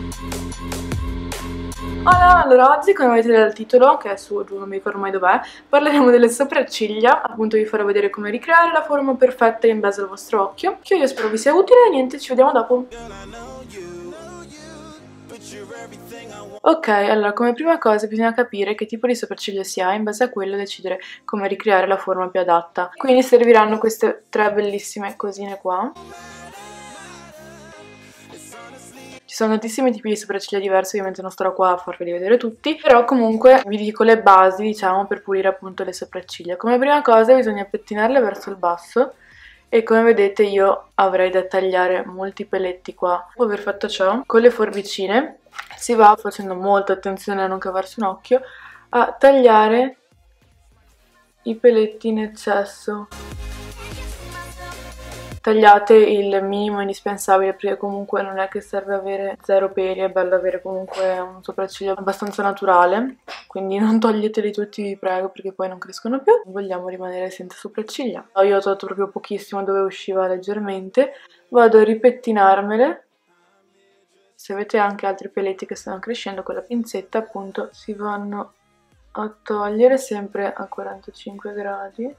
Allora, oggi, come vedete dal titolo, che è su giù, non mi ricordo mai dov'è, parleremo delle sopracciglia. Appunto vi farò vedere come ricreare la forma perfetta in base al vostro occhio, che io spero vi sia utile e niente, ci vediamo dopo. Ok, allora come prima cosa bisogna capire che tipo di sopracciglia si ha, in base a quello decidere come ricreare la forma più adatta. Quindi serviranno queste tre bellissime cosine qua. Ci sono tantissimi tipi di sopracciglia diversi, ovviamente non starò qua a farveli vedere tutti, però comunque vi dico le basi, diciamo, per pulire appunto le sopracciglia. Come prima cosa bisogna pettinarle verso il basso e come vedete io avrei da tagliare molti peletti qua. Dopo aver fatto ciò, con le forbicine si va, facendo molta attenzione a non cavarsi un occhio, a tagliare i peletti in eccesso. Tagliate il minimo indispensabile perché comunque non è che serve avere zero peli, è bello avere comunque un sopracciglio abbastanza naturale, quindi non toglieteli tutti vi prego perché poi non crescono più, vogliamo rimanere senza sopracciglia. Io ho tolto proprio pochissimo dove usciva leggermente, vado a ripettinarmele. Se avete anche altri peletti che stanno crescendo con la pinzetta appunto si vanno a togliere sempre a 45 gradi.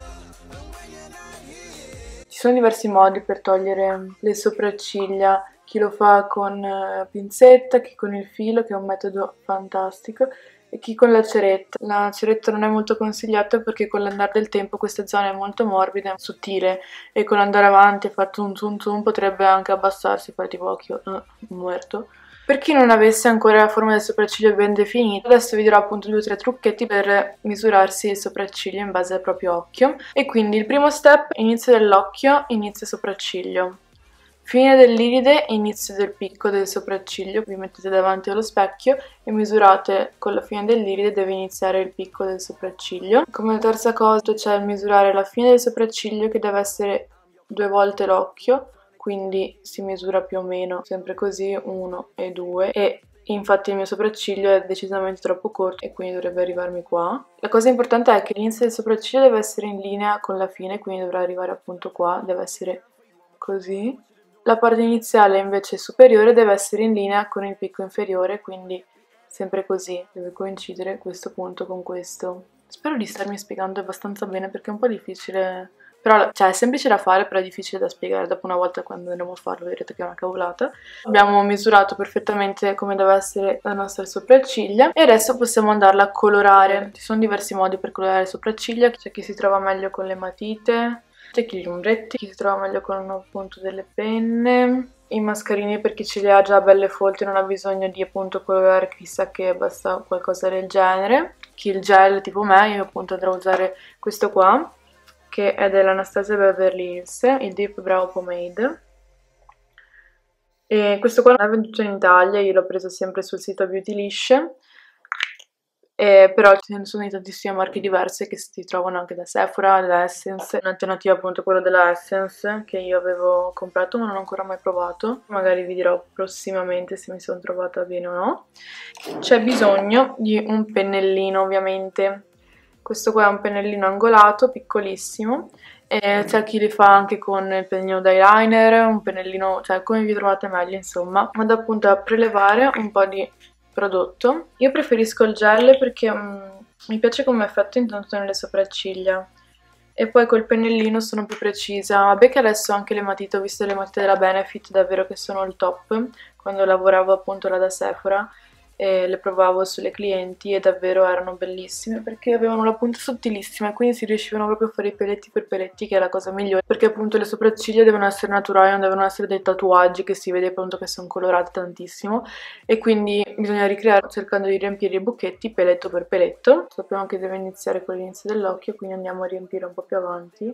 Ci sono diversi modi per togliere le sopracciglia, chi lo fa con pinzetta, chi con il filo, che è un metodo fantastico, e chi con la ceretta. La ceretta non è molto consigliata perché con l'andare del tempo questa zona è molto morbida e sottile e con l'andare avanti e fare zoom zoom zoom potrebbe anche abbassarsi, fare tipo occhio muerto. Per chi non avesse ancora la forma del sopracciglio ben definita, adesso vi dirò appunto 2 o 3 trucchetti per misurarsi il sopracciglio in base al proprio occhio. E quindi il primo step, inizio dell'occhio, inizio sopracciglio. Fine dell'iride, inizio del picco del sopracciglio, vi mettete davanti allo specchio e misurate con la fine dell'iride deve iniziare il picco del sopracciglio. Come terza cosa c'è il misurare la fine del sopracciglio che deve essere 2 volte l'occhio, quindi si misura più o meno sempre così, 1 e 2 e infatti il mio sopracciglio è decisamente troppo corto e quindi dovrebbe arrivarmi qua. La cosa importante è che l'inizio del sopracciglio deve essere in linea con la fine, quindi dovrà arrivare appunto qua, deve essere così. La parte iniziale invece superiore deve essere in linea con il picco inferiore, quindi sempre così, deve coincidere questo punto con questo. Spero di starmi spiegando abbastanza bene perché è un po' difficile, però cioè è semplice da fare però è difficile da spiegare, dopo una volta quando andremo a farlo vedrete che è una cavolata. Abbiamo misurato perfettamente come deve essere la nostra sopracciglia e adesso possiamo andarla a colorare. Ci sono diversi modi per colorare le sopracciglia, c'è chi si trova meglio con le matite, c'è chi gli ombretti, chi si trova meglio con appunto delle penne, i mascarini per chi ce li ha già belle folte non ha bisogno di appunto colorare chissà che, basta qualcosa del genere. Chi il gel tipo me, io appunto andrò a usare questo qua che è dell'Anastasia Beverly Hills, il Deep Brow Pomade. E questo qua non è venduto in Italia, io l'ho preso sempre sul sito Beautylish. Però ce ne sono di tantissime marche diverse che si trovano anche da Sephora, da Essence, un'alternativa appunto a quella della Essence che io avevo comprato ma non ho ancora mai provato, magari vi dirò prossimamente se mi sono trovata bene o no. C'è bisogno di un pennellino ovviamente, questo qua è un pennellino angolato, piccolissimo, e c'è chi li fa anche con il pennellino d'eyeliner, un pennellino, cioè come vi trovate meglio insomma. Vado appunto a prelevare un po' di prodotto. Io preferisco il gel perché mi piace come effetto intanto nelle sopracciglia e poi col pennellino sono più precisa. Vabbè che adesso anche le matite, ho visto le matite della Benefit davvero che sono il top, quando lavoravo appunto là da Sephora e le provavo sulle clienti e davvero erano bellissime perché avevano la punta sottilissima e quindi si riuscivano proprio a fare i peletti per peletti, che è la cosa migliore, perché appunto le sopracciglia devono essere naturali, non devono essere dei tatuaggi che si vede appunto che sono colorate tantissimo e quindi bisogna ricreare cercando di riempire i buchetti peletto per peletto. Sappiamo che deve iniziare con l'inizio dell'occhio, quindi andiamo a riempire un po' più avanti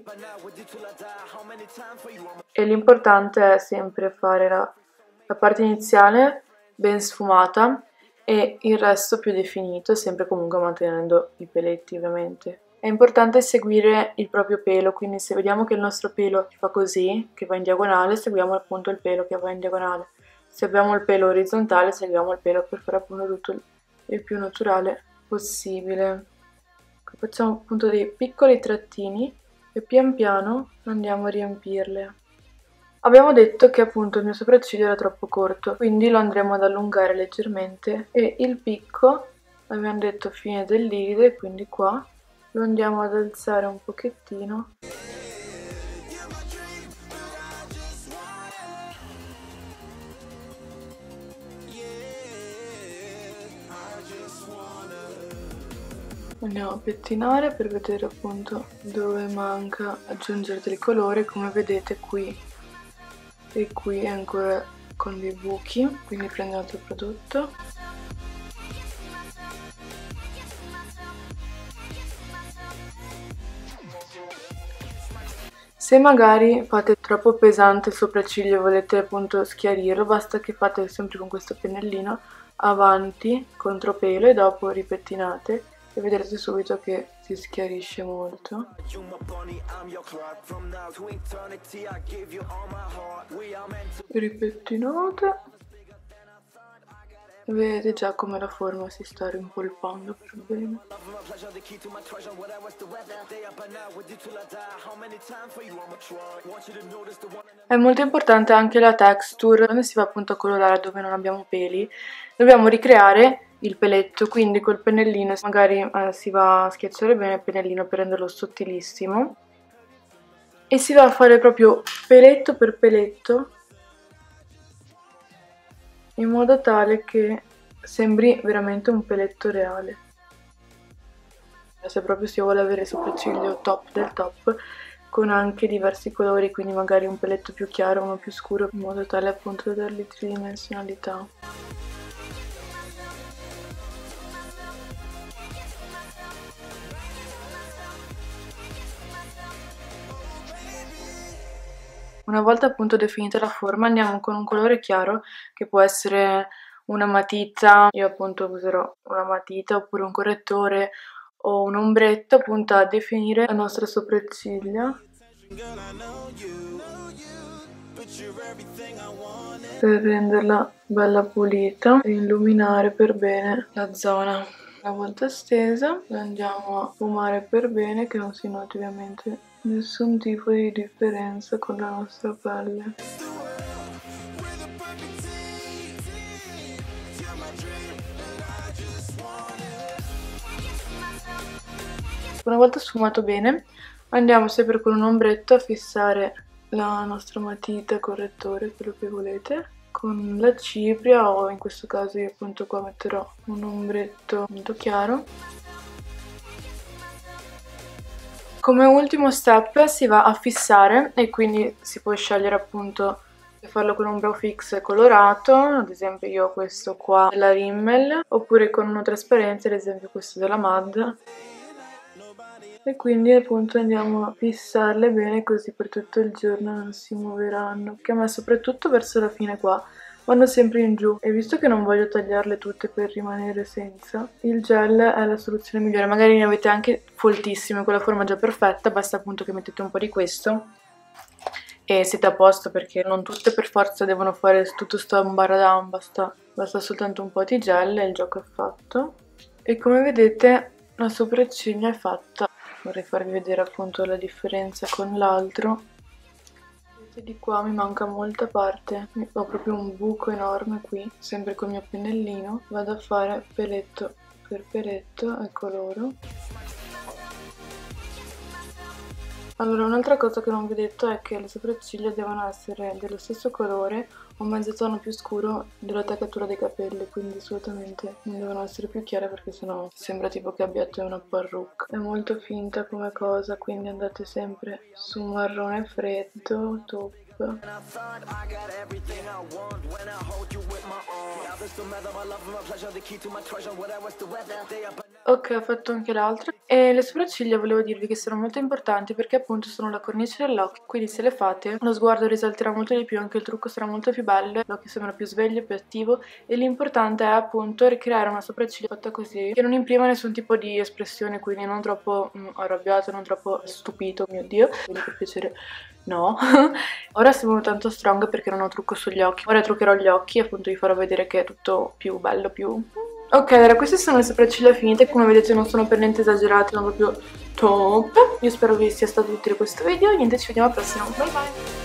e l'importante è sempre fare la parte iniziale ben sfumata e il resto più definito, sempre comunque mantenendo i peletti ovviamente. È importante seguire il proprio pelo, quindi se vediamo che il nostro pelo fa così, che va in diagonale, seguiamo appunto il pelo che va in diagonale. Se abbiamo il pelo orizzontale, seguiamo il pelo per fare appunto tutto il più naturale possibile. Facciamo appunto dei piccoli trattini e pian piano andiamo a riempirle. Abbiamo detto che appunto il mio sopracciglio era troppo corto, quindi lo andremo ad allungare leggermente e il picco, abbiamo detto fine dell'iride, quindi qua lo andiamo ad alzare un pochettino. Andiamo a pettinare per vedere appunto dove manca aggiungere del colore. Come vedete qui e qui è ancora con dei buchi, quindi prendo altro prodotto. Se magari fate troppo pesante il sopracciglio e volete appunto schiarirlo, basta che fate sempre con questo pennellino avanti, contropelo, e dopo ripettinate e vedrete subito che si schiarisce molto. Ripettinate. Vedete già come la forma si sta rimpolpando per bene. È molto importante anche la texture, quando si va appunto a colorare dove non abbiamo peli, dobbiamo ricreare il peletto, quindi col pennellino magari si va a schiacciare bene il pennellino per renderlo sottilissimo e si va a fare proprio peletto per peletto in modo tale che sembri veramente un peletto reale. Se proprio si vuole avere il sopracciglio top del top, con anche diversi colori, quindi magari un peletto più chiaro, uno più scuro, in modo tale appunto da dargli tridimensionalità. Una volta appunto definita la forma andiamo con un colore chiaro che può essere una matita, io appunto userò una matita oppure un correttore o un ombretto appunto a definire la nostra sopracciglia per renderla bella pulita e illuminare per bene la zona. Una volta stesa la andiamo a sfumare per bene, che non si noti ovviamente nessun tipo di differenza con la nostra pelle. Una volta sfumato bene andiamo sempre con un ombretto a fissare la nostra matita, correttore, quello che volete, con la cipria, o in questo caso io appunto qua metterò un ombretto molto chiaro. Come ultimo step si va a fissare e quindi si può scegliere appunto se farlo con un brow fix colorato, ad esempio io ho questo qua della Rimmel, oppure con uno trasparente, ad esempio questo della MAD. E quindi appunto andiamo a fissarle bene così per tutto il giorno non si muoveranno, perché a me soprattutto verso la fine qua vanno sempre in giù, e visto che non voglio tagliarle tutte per rimanere senza, il gel è la soluzione migliore. Magari ne avete anche foltissime con la forma già perfetta, basta appunto che mettete un po' di questo e siete a posto, perché non tutte per forza devono fare tutto sto ambaradam, basta soltanto un po' di gel e il gioco è fatto. E come vedete la sopracciglia è fatta. Vorrei farvi vedere appunto la differenza con l'altro. Vedete, di qua mi manca molta parte, ho proprio un buco enorme qui. Sempre col mio pennellino vado a fare peletto per peletto e coloro. Allora, un'altra cosa che non vi ho detto è che le sopracciglia devono essere dello stesso colore o mezzo tono più scuro della attaccatura dei capelli, quindi assolutamente non devono essere più chiare, perché sennò sembra tipo che abbiate una parrucca. È molto finta come cosa, quindi andate sempre su marrone freddo, top. Ok, ho fatto anche l'altro. E le sopracciglia volevo dirvi che sono molto importanti perché appunto sono la cornice dell'occhio, quindi se le fate lo sguardo risalterà molto di più, anche il trucco sarà molto più bello, l'occhio sembra più sveglio, più attivo, e l'importante è appunto ricreare una sopracciglia fatta così che non imprima nessun tipo di espressione, quindi non troppo arrabbiato, non troppo stupito, mio dio, quindi per piacere no. Ora sono tanto strong perché non ho trucco sugli occhi, ora truccherò gli occhi e appunto vi farò vedere che è tutto più bello, più... Ok, allora queste sono le sopracciglia finite, come vedete non sono per niente esagerate, sono proprio top. Io spero vi sia stato utile questo video, niente, ci vediamo al prossimo, bye bye!